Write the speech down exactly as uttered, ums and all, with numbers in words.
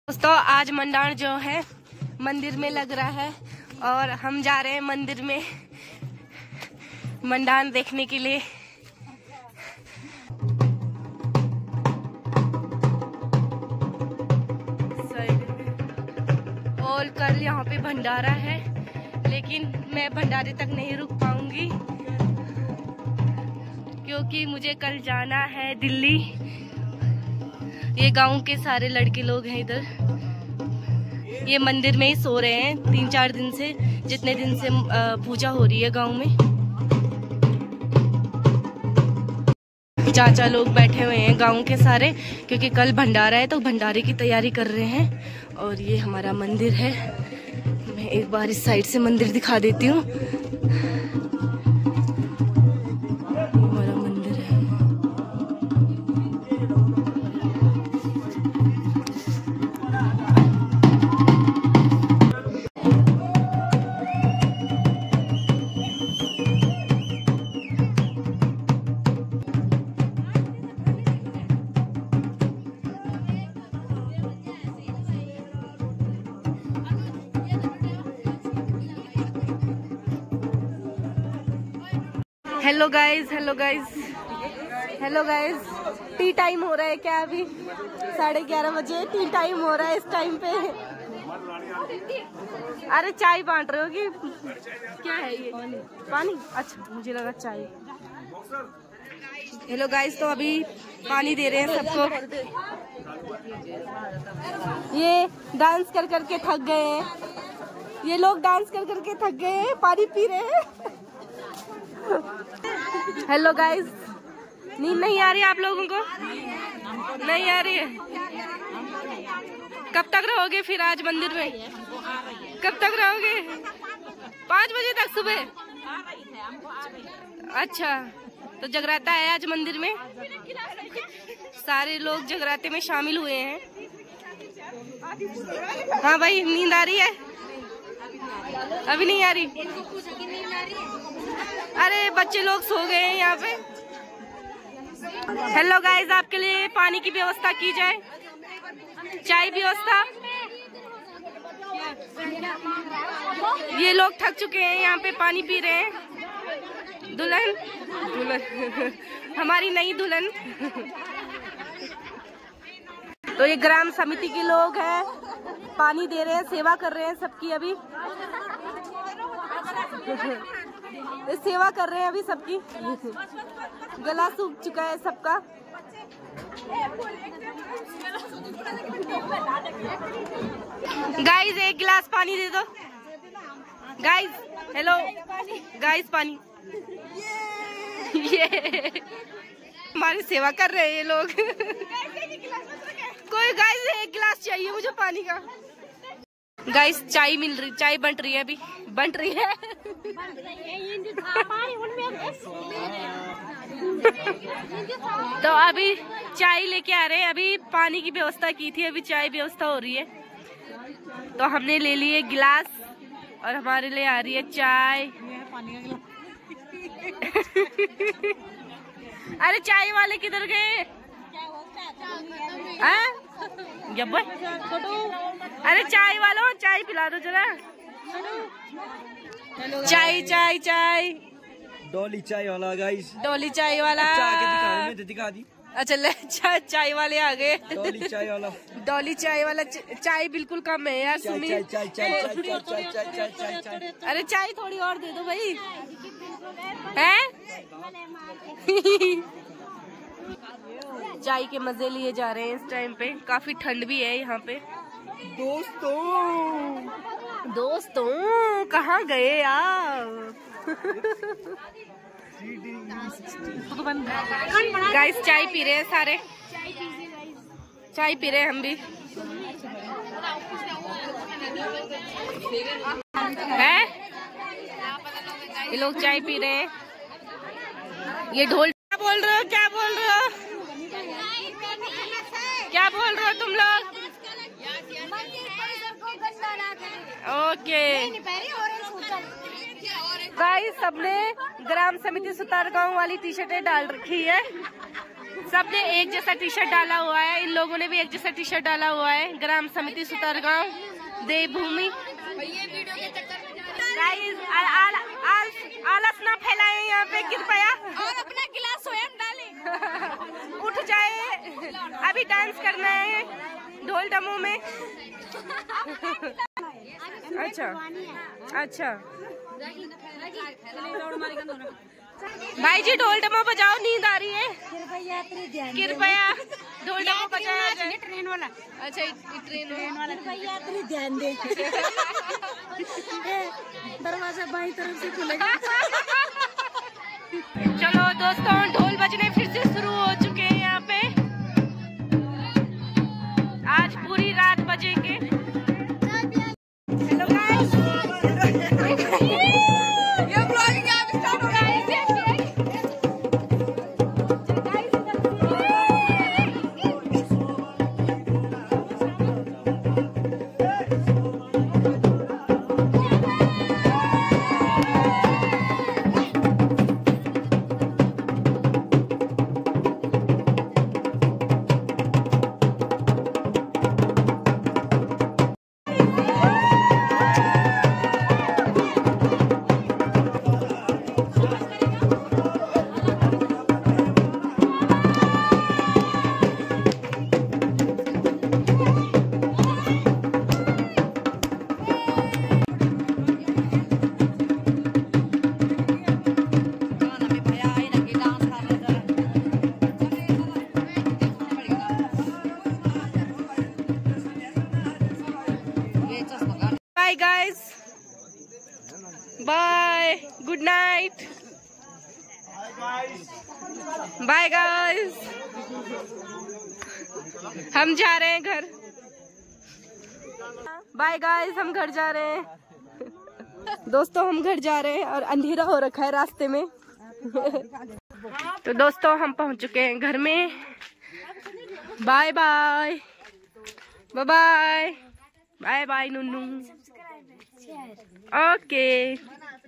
दोस्तों आज मंडाण जो है मंदिर में लग रहा है और हम जा रहे हैं मंदिर में मंडाण देखने के लिए। और कल यहाँ पे भंडारा है, लेकिन मैं भंडारे तक नहीं रुक पाऊंगी क्योंकि मुझे कल जाना है दिल्ली। ये गांव के सारे लड़के लोग हैं इधर, ये मंदिर में ही सो रहे हैं तीन चार दिन से, जितने दिन से पूजा हो रही है गांव में। चाचा लोग बैठे हुए हैं गांव के सारे, क्योंकि कल भंडारा है तो भंडारे की तैयारी कर रहे हैं। और ये हमारा मंदिर है, मैं एक बार इस साइड से मंदिर दिखा देती हूँ। हमारा मंदिर है। Hello guys, hello guys, hello guys, tea time हो रहा है क्या? अभी साढ़े ग्यारह बजे टी टाइम हो रहा है इस टाइम पे। अरे चाय बांट रहे हो कि क्या है ये? पानी? अच्छा, मुझे लगा चाय। हेलो गाइज, तो अभी पानी दे रहे हैं सबको। ये डांस कर करके थक गए हैं, ये लोग डांस कर करके थक गए हैं, पानी पी रहे हैं। हेलो गाइस, नींद नहीं आ रही आप लोगों को? नहीं आ रही है? कब तक रहोगे फिर आज मंदिर में? कब तक रहोगे? पाँच बजे तक सुबह? अच्छा, तो जगराता है आज मंदिर में, सारे लोग जगराते में शामिल हुए हैं। हाँ भाई, नींद आ रही है? अभी नहीं आ रही? अरे बच्चे लोग सो गए हैं यहाँ पे। हेलो गाइस, आपके लिए पानी की व्यवस्था की जाए, चाय व्यवस्था। ये लोग थक चुके हैं, यहाँ पे पानी पी रहे हैं। दुल्हन दुल्हन हमारी नई दुल्हन। तो ये ग्राम समिति के लोग हैं, पानी दे रहे हैं, सेवा कर रहे हैं सबकी। अभी सेवा कर रहे हैं अभी सबकी, गला सूख चुका है सबका। गाइस एक गिलास पानी दे दो गाइस। हेलो गाइस, पानी। ये हमारी सेवा कर रहे हैं ये लोग। कोई गाइस एक गिलास चाहिए मुझे पानी का। गाइस चाय मिल रही, चाय बन रही है, अभी बन रही है। तो अभी चाय लेके आ रहे हैं, अभी पानी की व्यवस्था की थी, अभी चाय व्यवस्था हो रही है। तो हमने ले लिए गिलास और हमारे लिए आ रही है चाय। अरे चाय वाले किधर गए? जब अरे चाय वालों, चाय पिला दो जरा। चाय चाय चाय, डोली चाय वाला गाइस, डोली चाय वाला। दिखा, दिखा दी। अच्छा ले, चा, चाय वाले आ गए। डोली चाय वाला, डोली चाय वाला। चाय बिल्कुल कम है यार। चाय चाय चाय चाय चाय चाय चाय चाय चाय। अरे चाय थोड़ी और दे दो भाई। हैं? चाय के मजे लिए जा रहे हैं इस टाइम पे, काफी ठंड भी है यहाँ पे। दोस्तों दोस्तों कहाँ गए आप? गाइस चाय पी रहे हैं सारे, चाय पी रहे हैं हम भी। है ये लोग चाय पी रहे हैं। ये ढोल क्या बोल रहे हो? क्या बोल रहे हो? क्या बोल रहे हो तुम लोग? ओके गाइस, सबने ग्राम समिति सुतार गांव वाली टी शर्टें डाल रखी है। सबने एक जैसा टी शर्ट डाला हुआ है, इन लोगों ने भी एक जैसा टी शर्ट डाला हुआ है। ग्राम समिति सुतारगांव देवभूमि। आलस ना फैलाए यहाँ पे कृपया, और अपना गिलास स्वयं डालें। उठ जाए, अभी डांस करना है ढोल डमो में। अच्छा अच्छा भाई जी ढोल डमो बजाओ, नींद आ रही है। कृपया ढोल डमो बजाया जाए। ट्रेन वाला, अच्छा ट्रेन वाला यात्री ध्यान दे। दरवाजा बाई तरफ से खुलेगा। चलो दोस्तों, ढोल बजने फिर से शुरू हो चुके हैं यहाँ पे। आज पूरी रात बजेंगे। हेलो गाइस, ये ब्लॉगिंग अब स्टार्ट हो रहा है। Bye guys, bye, good night, bye guys, हम जा रहे हैं घर। बाय गाइस, हम घर जा रहे हैं। दोस्तों हम घर जा रहे हैं और अंधेरा हो रखा है रास्ते में। तो दोस्तों हम पहुंच चुके हैं घर में। Bye bye bye bye bye bye Nunu. Okay.